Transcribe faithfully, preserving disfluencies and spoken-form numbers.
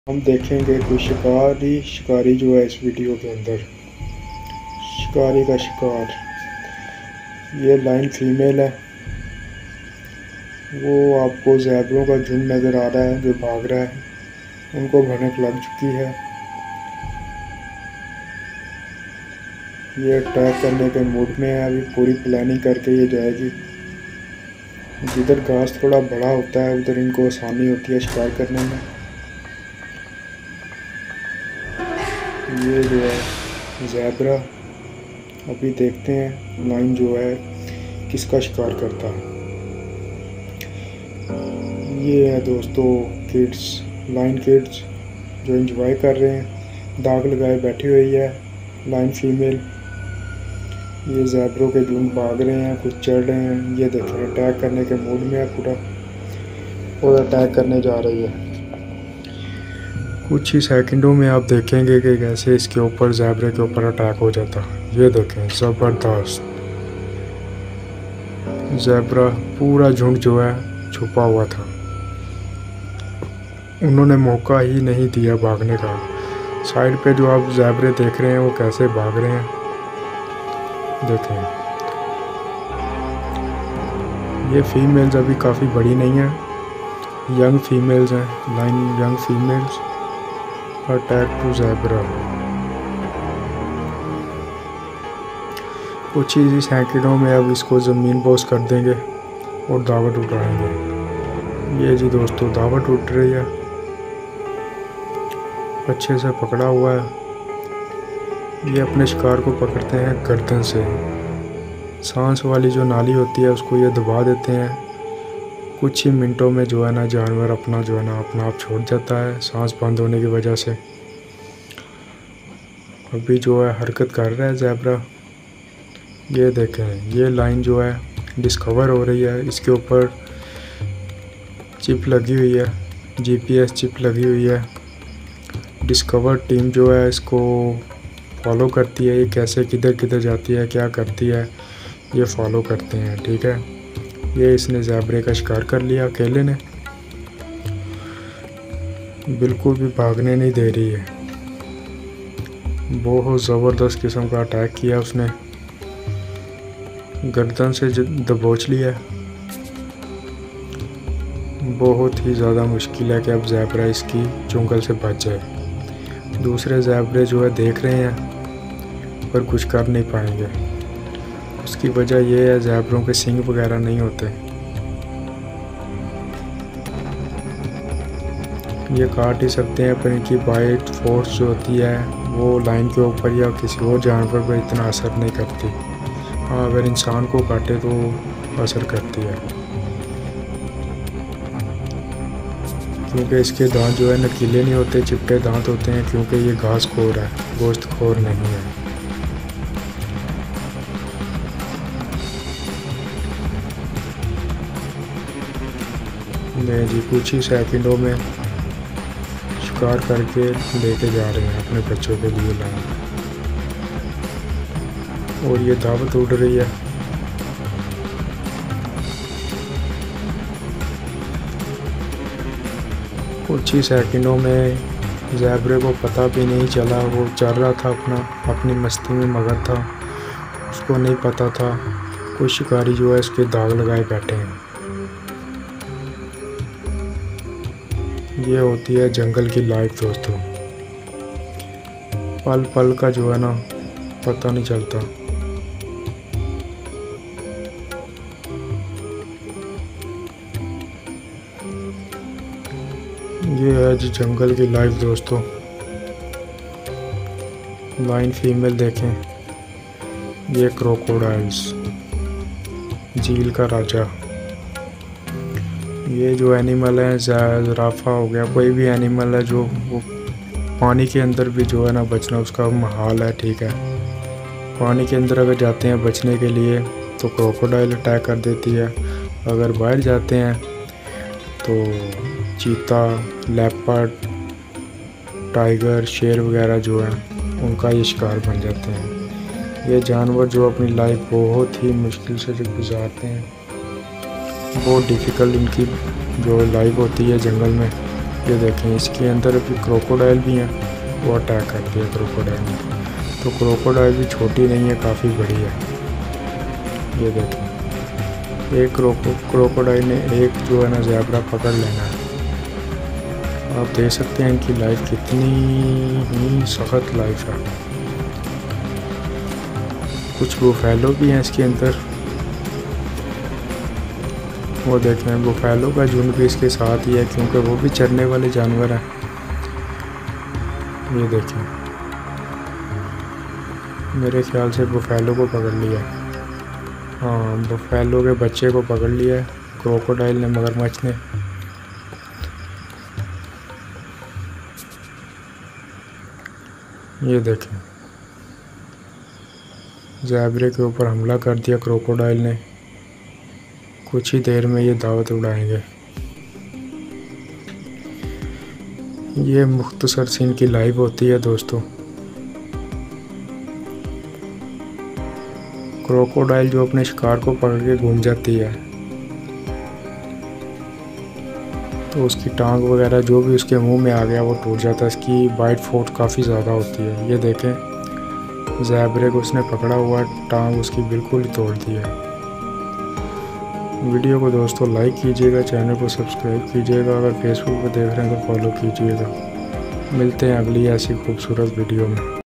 हम देखेंगे कोई शिकारी शिकारी जो है इस वीडियो के अंदर, शिकारी का शिकार। ये लाइन फीमेल है। वो आपको ज़ेबरों का झुंड नज़र आ रहा है जो भाग रहा है, उनको भनक लग चुकी है। ये अटैक करने के मूड में है। अभी पूरी प्लानिंग करके ये जाएगी। जिधर घास थोड़ा बड़ा होता है उधर इनको आसानी होती है शिकार करने में। ये जो है ज़ेबरा, अभी देखते हैं लाइन जो है किसका शिकार करता है। ये है दोस्तों किड्स, लाइन किड्स जो एंजॉय कर रहे हैं। दाग लगाए बैठी हुई है लाइन फीमेल। ये ज़ेबरों के झुंड भाग रहे हैं, कुछ चढ़ रहे हैं। ये देखें अटैक करने के मूड में है पूरा, और अटैक करने जा रही है। कुछ ही सेकंडों में आप देखेंगे कि कैसे इसके ऊपर ज़ेबरे के ऊपर अटैक हो जाता है। ये देखें ज़बरदस्त ज़ेबरा, पूरा झुंड जो है छुपा हुआ था। उन्होंने मौका ही नहीं दिया भागने का। साइड पे जो आप ज़ेबरे देख रहे हैं वो कैसे भाग रहे हैं देखें। ये फीमेल्स अभी काफ़ी बड़ी नहीं है, यंग फीमेल्स हैं। Lion young females attack to zebra. कुछ ही सेकंडों में अब इसको ज़मीन बोस कर देंगे और दावत उठाएंगे। ये जी दोस्तों दावत उठ रही है, अच्छे से पकड़ा हुआ है। ये अपने शिकार को पकड़ते हैं गर्दन से। सांस वाली जो नाली होती है उसको ये दबा देते हैं। कुछ ही मिनटों में जो है ना जानवर अपना जो है ना अपना आप छोड़ जाता है सांस बंद होने की वजह से। अभी जो है हरकत कर रहा है ज़ेबरा। ये देखें ये लाइन जो है डिस्कवर हो रही है। इसके ऊपर चिप लगी हुई है, जीपीएस चिप लगी हुई है। डिस्कवर टीम जो है इसको फॉलो करती है। ये कैसे किधर किधर जाती है, क्या करती है, ये फॉलो करते हैं। ठीक है, ये इसने ज़ेबरे का शिकार कर लिया अकेले ने, बिल्कुल भी भागने नहीं दे रही है। बहुत ज़बरदस्त किस्म का अटैक किया उसने, गर्दन से दबोच लिया। बहुत ही ज़्यादा मुश्किल है कि अब ज़ेबरा इसकी चुंगल से बच जाए। दूसरे ज़ेबरे जो है देख रहे हैं पर कुछ कर नहीं पाएंगे। उसकी वजह यह है ज़ेबरों के सींग वगैरह नहीं होते। ये काट ही सकते हैं पर इनकी बाइट फोर्स जो होती है वो लाइन के ऊपर या किसी और जानवर पर इतना असर नहीं करती। हाँ, अगर इंसान को काटे तो असर करती है, क्योंकि इसके दांत जो है नकीले नहीं होते, चिपटे दांत होते हैं। क्योंकि ये घास खोर है, गोश्त खोर नहीं है। मैं जी कुछ ही सेकंडों में शिकार करके लेके जा रहे हैं अपने बच्चों के लिए लाइन, और ये दावत उड़ रही है। कुछ ही सेकंडों में ज़ेबरे को पता भी नहीं चला, वो चल रहा था अपना, अपनी मस्ती में मगन था, उसको नहीं पता था कुछ शिकारी जो है इसके दाग लगाए बैठे हैं। ये होती है जंगल की लाइफ दोस्तों, पल पल का जो है ना पता नहीं चलता। ये है जी जंगल की लाइफ दोस्तों। लाइन फीमेल देखें, ये क्रोकोडाइल्स, झील का राजा। ये जो एनिमल है ज़राफ़ा हो गया, कोई भी एनिमल है जो वो पानी के अंदर भी जो है ना बचना उसका महाल है। ठीक है, पानी के अंदर अगर जाते हैं बचने के लिए तो क्रोकोडाइल अटैक कर देती है। अगर बाहर जाते हैं तो चीता, लेपर्ड, टाइगर, शेर वगैरह जो है उनका ये शिकार बन जाते हैं। ये जानवर जो अपनी लाइफ बहुत ही मुश्किल से गुजारते हैं, बहुत डिफ़िकल्ट इनकी जो लाइफ होती है जंगल में। ये देखें, इसके अंदर अभी क्रोकोडाइल भी हैं, वो अटैक करती है क्रोकोडाइल में। तो क्रोकोडाइल भी छोटी नहीं है, काफ़ी बड़ी है। ये देखें, एक क्रोको क्रोकोडाइल ने एक जो है ना ज़ेब्रा पकड़ लेना है। आप देख सकते हैं इनकी लाइफ कितनी ही सख्त लाइफ है। कुछ बुफैलो भी हैं इसके अंदर, वो देखें बुफैलो का झुंड भी इसके साथ ही है, क्योंकि वो भी चरने वाले जानवर हैं। ये देखें, मेरे ख्याल से बुफैलो को पकड़ लिया। हाँ, बुफैलो के बच्चे को पकड़ लिया है क्रोकोडाइल ने, मगरमच्छ ने। ये देखें, ज़ेब्रे के ऊपर हमला कर दिया क्रोकोडाइल ने। कुछ ही देर में ये दावत उड़ाएंगे। ये मुख्तसर सी इनकी लाइव होती है दोस्तों। क्रोकोडाइल जो अपने शिकार को पकड़ के घूम जाती है, तो उसकी टांग वगैरह जो भी उसके मुंह में आ गया वो टूट जाता है। इसकी बाइट फोर्स काफ़ी ज़्यादा होती है। ये देखें, ज़ेब्रे को उसने पकड़ा हुआ, टांग उसकी बिल्कुल ही तोड़ दी है। वीडियो को दोस्तों लाइक कीजिएगा, चैनल को सब्सक्राइब कीजिएगा, अगर फेसबुक पर देख रहे हैं तो फॉलो कीजिएगा। मिलते हैं अगली ऐसी खूबसूरत वीडियो में।